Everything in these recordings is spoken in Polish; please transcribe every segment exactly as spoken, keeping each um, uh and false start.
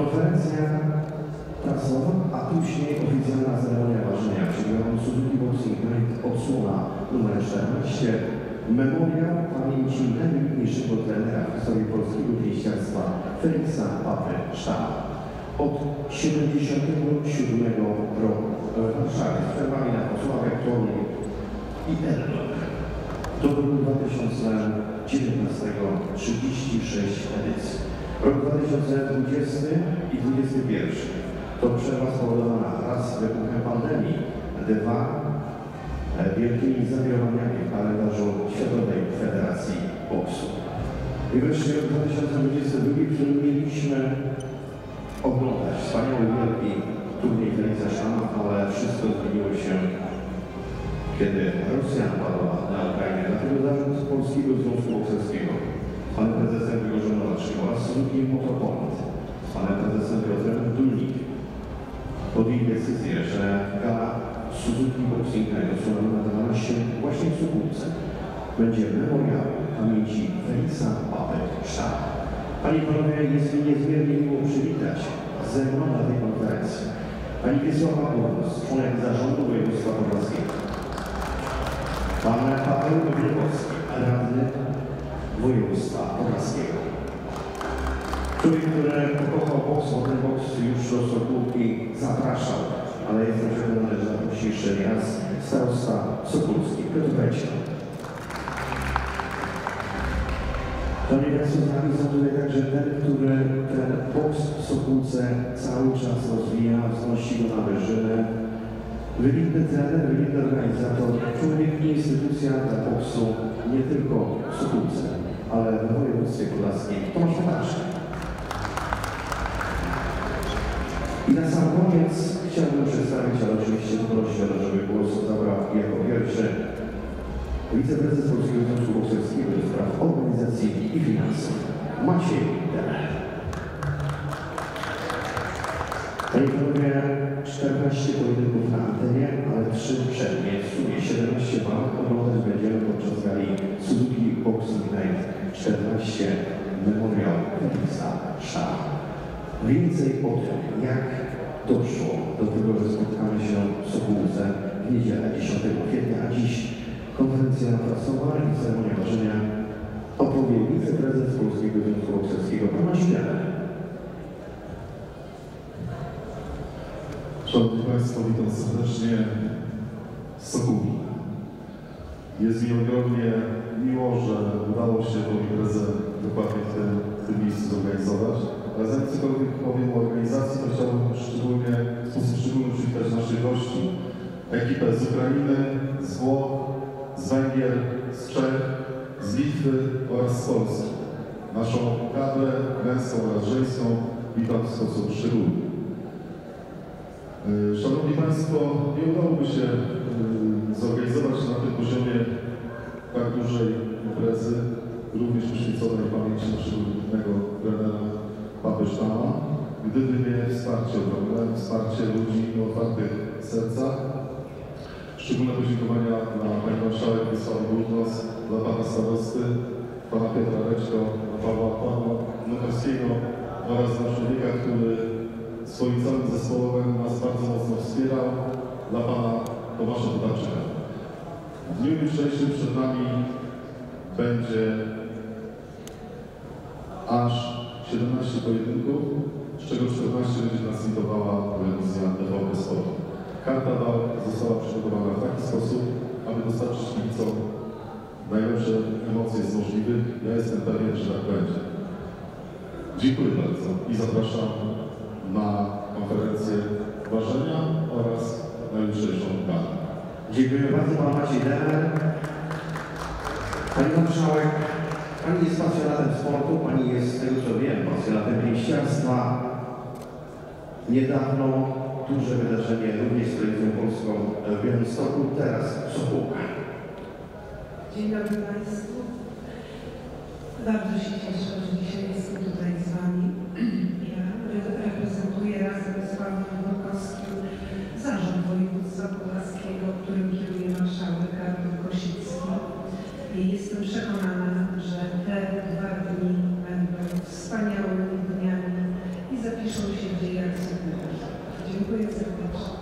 Konferencja prasowa, a później oficjalna ceremonia ważenia, czyli Suzuki Boxing Night, odsłona numer czternaście. Memoriał pamięci najwybitniejszego trenera w historii polskiego pięściarstwa Feliksa Papy Sztaba. Od siedemdziesiątego siódmego roku w Warszawie z przerwami na Wrocławiu, Toruniu i Elbląg. Do roku dwa tysiące dziewiętnastego trzydzieści sześć edycji. Rok dwa tysiące dwudziesty i dwudziesty pierwszy to przerwa spowodowana raz wybuchem pandemii, dwa wielkimi zawirowaniami w kalendarzu Światowej Federacji Boksu. I wreszcie rok dwa tysiące dwudziesty drugi, w którym mieliśmy oglądać wspaniały wielki turniej Feliksa Sztaba, ale wszystko zmieniło się, kiedy Rosja napadła na Ukrainę. Dlatego zarząd Polskiego Związku Bokserskiego z panem prezesem Grzegorzem Nowaczkiem oraz Suzuki Motorport z panem prezesem Piotrem Dulnikiem podjęli decyzję, że gala Suzuki Boxing Night odsłoniona się właśnie w Sokółce będzie memoriałem pamięci Feliksa Papy Sztaba. Panie i panowie, jest mi niezmiernie miło przywitać ze mną na tej konferencji pani Wiesława Burgos, członek zarządu województwa podlaskiego, pan Paweł Wielkowski, radny województwa podlaskiego. Człowiek, który pokochał boks, bo ten boks już do Sokółki zapraszał, ale jestem przekonany, że zaprosi jeszcze raz starosta Sokółski, Piotr Wejciech. Panie Państwo, z nami są tutaj także ten, który ten boks w Sokółce cały czas rozwija, wznosi go na wyżynę. Wybitny trener, wybitny organizator, człowiek i instytucja dla boksu nie tylko w Sokółce, ale w województwie podlaskim. Tomasz Ptaszek. I na sam koniec chciałbym przedstawić, ale oczywiście prosić, żeby głos zabrał jako pierwszy wiceprezes Polskiego Związku Bokserskiego do spraw organizacji i finansów, Maciej Demer. Panie i panowie, czternaście pojedynków na antenie, ale trzy przednie, w sumie siedemnaście walk oglądać będziemy podczas gali Suzuki Boxing Night czternaście Memoriał Feliksa Sztaba. Więcej o tym, jak doszło do tego, że spotkamy się w Sokółce w niedzielę dziesiątego kwietnia, a dziś konferencja prasowa i ceremonia ważenia opowie wiceprezes Polskiego Związku Bokserskiego, pan Maciej Demer. Szanowni Państwo, witam serdecznie z Sokółki. Jest mi ogromnie miło, że udało się tą imprezę dokładnie w tym, w tym miejscu zorganizować. Ale zanim cokolwiek powiem o organizacji, to chciałbym szczególnie, w sposób szczególny przywitać naszych gości. Ekipę z Ukrainy, z Włoch, z Węgier, z Czech, z Litwy oraz z Polski. Naszą kadrę męską oraz żeńską witam w sposób szczególny. Szanowni Państwo, nie udałoby się zorganizować na tym poziomie tak dużej imprezy, również poświęconej pamięci naszego wybitnego trenera Papy Sztaba, gdyby nie wsparcie ogromne, wsparcie ludzi o otwartych sercach. Szczególne podziękowania dla pani marszałek Wiesławy Burgos, dla pana starosty, pana Piotra Reczko, dla Pawła Pawła Nowackiego oraz dla człowieka, który swoim całym zespołem nas bardzo mocno wspierał, dla pana Tomasza Ptaszka. W dniu jutrzejszym przed nami będzie aż siedemnaście pojedynków, z czego czternaście będzie transmitowała telewizja T V P Sport. Karta walk została przygotowana w taki sposób, aby dostarczyć kibicom najlepsze emocje z możliwych. Ja jestem pewien, że tak będzie. Dziękuję bardzo i zapraszam na konferencję ważenia oraz na jutrzejszą galę. Dziękuję bardzo, pan Maciej Demer. Pani marszałek, pani jest pasjonatem sportu, pani jest, z tego co wiem, pasjonatem pięściarstwa. Niedawno duże wydarzenie również z telewizją polską w Białymstoku, teraz w Sokółkach. Dzień dobry Państwu. Bardzo się cieszę, że dzisiaj jestem tutaj z Wami. Ja reprezentuję razem z Panem Wielkowskim Zarząd Województwa Podlaskiego, którym kieruje marszałek Artur Kosicki. I jestem przekonana, że te dwa dni będą wspaniałymi dniami i zapraszam zapiszą się w dziejach Sygniarza. Dziękuję serdecznie.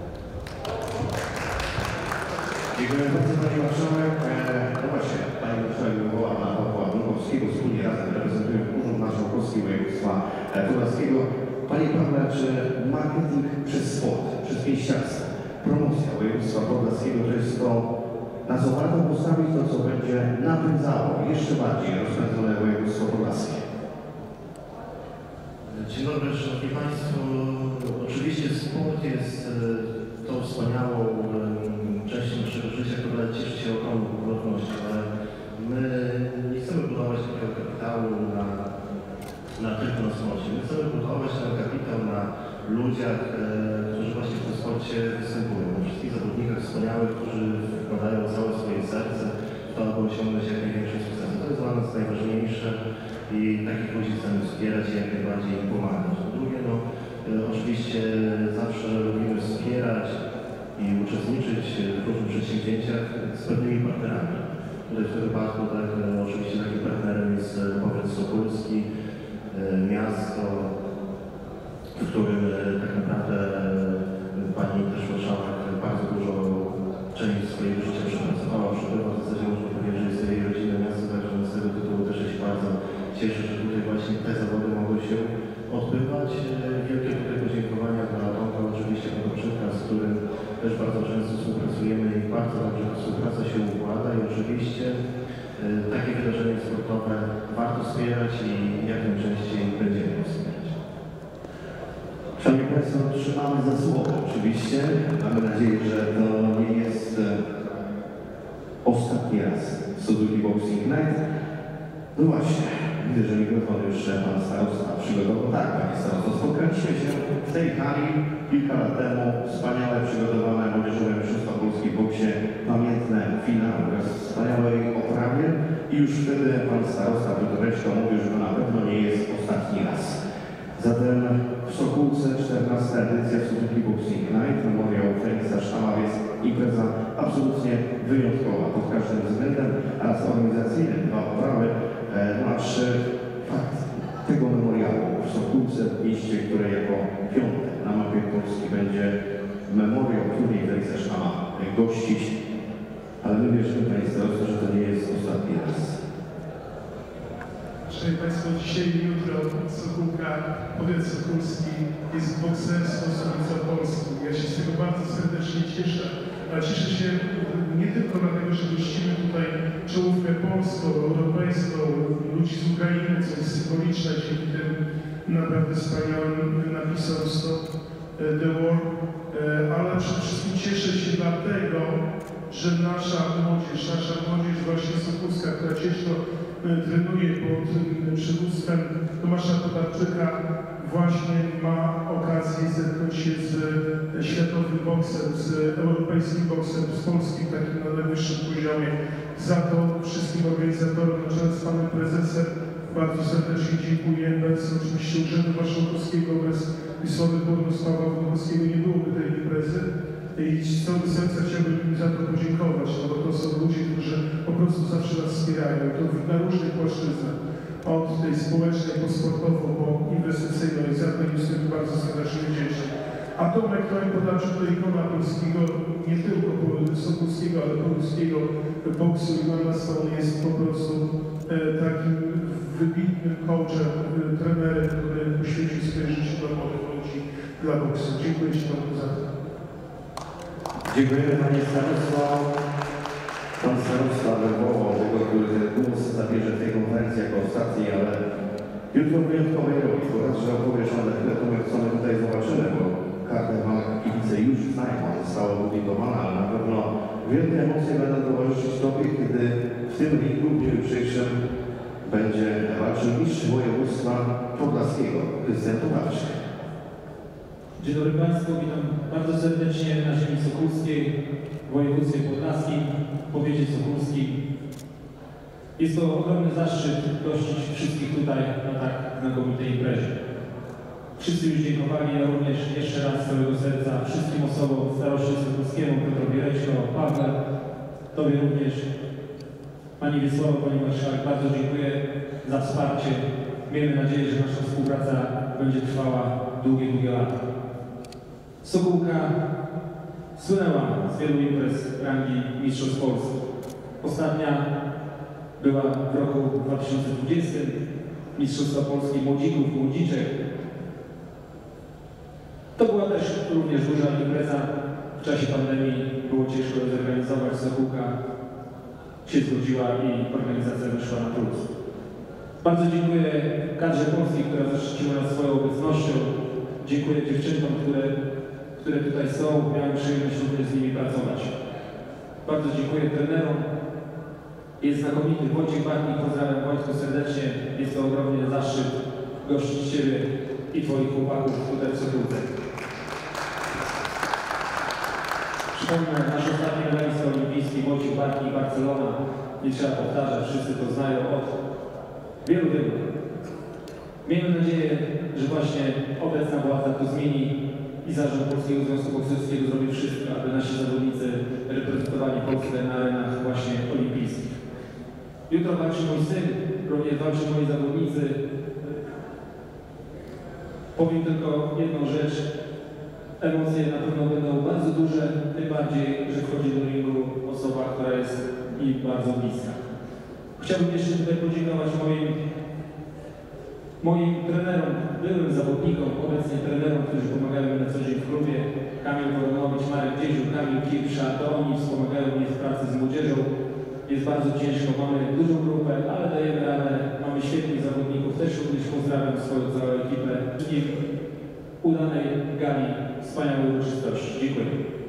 Dziękuję bardzo Pani Marszałek. No właśnie, Pani Marszałek wywołała na Pawła Długowskiego, wspólnie razem reprezentują Urząd Marszałkowski Województwa Podlaskiego. Panie Pawle, czy marketing przez sport, przez pięściarstwo, promocja województwa podlaskiego to jest to, na co warto postawić, to co będzie napędzało jeszcze bardziej rozpędzone województwo podlaskie? Dzień dobry, Szanowni Państwo. Oczywiście sport jest tą wspaniałą częścią naszego życia, która cieszy się ogromną popularnością, ale my nie chcemy budować takiego kapitału na, na tylko na sporcie. My chcemy budować ten kapitał na ludziach, którzy właśnie w tym sporcie występują, na wszystkich zawodnikach wspaniałych, którzy wkładają całe swoje serce w to, aby osiągnąć jak największy sukces. To jest dla nas najważniejsze i takich ludzi chcemy wspierać i jak najbardziej im pomagać. Po drugie, no, oczywiście zawsze lubimy wspierać i uczestniczyć w różnych przedsięwzięciach z pewnymi partnerami. Tutaj w tym wypadku tak, oczywiście takim partnerem jest powiat sokólski, miasto, w którym tak naprawdę Pani też marszałek bardzo dużo część swojego życia przepracowała, przebywa. W zasadzie można powiedzieć, że jest jej rodzinne miasto, także z tego tytułu też się bardzo cieszę, że tutaj właśnie te zawody mogły się odbywać. Wielkie tutaj podziękowania dla Tomka, oczywiście Podolczyka, z którym też bardzo często współpracujemy i bardzo dobrze ta współpraca się układa i oczywiście takie wydarzenia sportowe warto wspierać i jak najczęściej będziemy wspierać. Szanowni Państwo, trzymamy za słowo oczywiście. Mamy nadzieję, że to nie jest e, ostatni raz Suzuki Boxing Night. No właśnie, widzę, że mikrofon już Pan Starosta przygotował. Tak, Panie Starosto, spotkaliśmy się w tej hali kilka lat temu. Wspaniale przygotowane młodzieżowe mistrzostwa Polski w boksie, pamiętne finały wraz w wspaniałej oprawie. I już wtedy Pan Starosta Piotr mówił, że to na pewno nie jest ostatni raz. Zatem w Sokółce czternasta edycja Suzuki Boxing Night, memoriał Feliksa Sztama jest impreza absolutnie wyjątkowa pod każdym względem, raz organizacyjny, dwa oprawy, no a trzy fakt tego memoriału w Sokółce, w mieście, które jako piąte na mapie Polski będzie memoriał turniej Feliksa Sztama gościć, ale my wierzymy, Panie Starosto, że to nie jest ostatni raz. Szanowni Państwo, dzisiaj i jutro Sokółka, powiat sokólski jest bokserstwo stolica Polski. Ja się z tego bardzo serdecznie cieszę, ale cieszę się nie tylko dlatego, że gościmy tutaj czołówkę polską, europejską, ludzi z Ukrainy, co jest symboliczne dzięki tym naprawdę wspaniałym napisom Stop the War, ale przede wszystkim cieszę się dlatego, że nasza młodzież, nasza młodzież właśnie sokólska, która ciężko trenuje pod przywództwem Tomasza Podarczyka, właśnie ma okazję zetknąć się z światowym boksem, z europejskim boksem, z polskim takim na najwyższym poziomie. Za to wszystkim organizatorom, na czele z Panem Prezesem, bardzo serdecznie dziękuję. Bez oczywiście Urzędu Marszałkowskiego, bez Wisławy Borysława Wodowskiego nie byłoby tej imprezy. I z całego serca chciałbym im za to podziękować, no bo to są ludzie, którzy po prostu zawsze nas wspierają, to na różnych płaszczyznach, od tej społecznej, po sportową, po inwestycyjną i za to im jestem bardzo serdecznie wdzięczny. A Tomek Podarczyk to ikona polskiego, nie tylko sokólskiego, ale polskiego boksu i malarstwa. On jest po prostu e, takim wybitnym coachem, e, trenerem, który poświęcił swoje życie dla młodych ludzi, dla boksu. Dziękuję Ci Tomku za to. Dziękujemy Panie Starosto. Pan Starosta wywołał tego, który ten głos zabierze w tej konferencji jako ostatni, ale jutro wyjątkowej roli, bo raz, że opowiesz o dekretumach, co my tutaj zobaczymy, bo kartę walk kibice już znają, została opublikowana, ale na pewno wielkie emocje będą towarzyszyć Tobie, kiedy w tym ringu w dniu jutrzejszym będzie walczył mistrz województwa podlaskiego, Krystian Podarczyk. Dzień dobry Państwu, witam bardzo serdecznie na ziemi sokólskiej, w województwie podlaskim, w powiecie sokólskim. Jest to ogromny zaszczyt gościć wszystkich tutaj na tak znakomitej imprezie. Wszyscy już dziękowali, ja również jeszcze raz z całego serca wszystkim osobom staroście sokólskiemu, Piotrowi Rećko, Pawle, Tobie również, Pani Wiesławo, Pani Marszałek, bardzo dziękuję za wsparcie. Miejmy nadzieję, że nasza współpraca będzie trwała długie, długie lata. Sokółka słynęła z wielu imprez rangi Mistrzostw Polski. Ostatnia była w roku dwa tysiące dwudziestym, Mistrzostwa Polski Młodzików, Młodziczek. To była też również duża impreza. W czasie pandemii było ciężko zorganizować, Sokółka się zgodziła i organizacja wyszła na plus. Bardzo dziękuję kadrze polskiej, która zaszczyciła nas swoją obecnością. Dziękuję dziewczynkom, które, które tutaj są. Miałem przyjemność również z nimi pracować. Bardzo dziękuję trenerom. Jest znakomity Wojciech Bartnik, pozdrawiam Wojtku serdecznie. Jest to ogromny zaszczyt gościć Ciebie i Twoich chłopaków tutaj w Sokółce. Przypomnę, nasz ostatni medalista olimpijski Wojciech Bartnik, Barcelona. Nie trzeba powtarzać, wszyscy to znają od wielu, wielu. Miejmy nadzieję, że właśnie obecna władza to zmieni i zarząd Polskiego Związku Bokserskiego zrobi wszystko, aby nasi zawodnicy reprezentowali Polskę na arenach właśnie olimpijskich. Jutro walczy mój syn, również walczą moi zawodnicy. Powiem tylko jedną rzecz. Emocje na pewno będą bardzo duże, tym bardziej, że wchodzi do ringu osoba, która jest mi bardzo bliska. Chciałbym jeszcze tutaj podziękować moim, moim trenerom, byłym zawodnikom, obecnie trenerom, którzy pomagają mi na co dzień w klubie. Kamil Woronowicz, Marek Dziedziu, Kamil Kirsza, to oni wspomagają mnie w pracy z młodzieżą. Jest bardzo ciężko, mamy dużą grupę, ale dajemy radę, mamy świetnych zawodników. Też również pozdrawiam swoją całą ekipę. Wszystkim udanej gali, wspaniałej uroczystości. Dziękuję.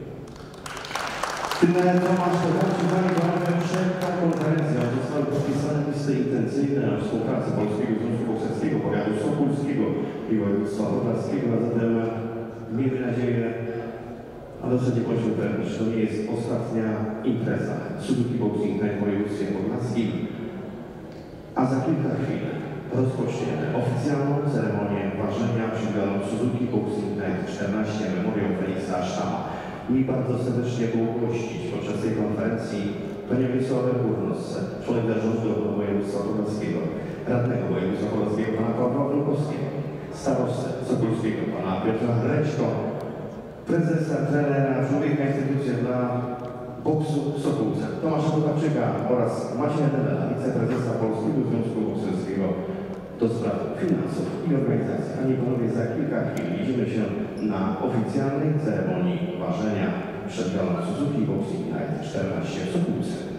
Tyle Tomasz Kowalczyk, zanim przed tą konferencją zostały podpisane listy intencyjne o współpracy Polskiego Związku Bokserskiego, Powiatu Sokółskiego i Województwa Podlaskiego, a zatem miejmy nadzieję, a w zasadzie bądźmy pewni, że to nie jest ostatnia impreza Suzuki Boxing Night w województwie podlaskim, a za kilka chwil rozpoczniemy oficjalną ceremonię ważenia przydziału Suzuki Boxing Night czternaście Memoriał Feliksa Sztama. I bardzo serdecznie było gościć podczas tej konferencji panią Wiesławę Burnos, członek zarządu województwa podlaskiego, radnego województwa podlaskiego pana Pawła Wrókowskiego, starostę Sokólskiego pana Piotra Reczko, prezesa, trenera, człowieka instytucji dla boksu w Sokółce, Tomasza Tokarczyka oraz Macieja Demela, wiceprezesa Polskiego Związku Bokserskiego do spraw finansów i organizacji. Panie i panowie, za kilka chwil widzimy się na oficjalnej ceremonii ważenia przed galą Suzuki Boxing Night czternaście w Sokółce.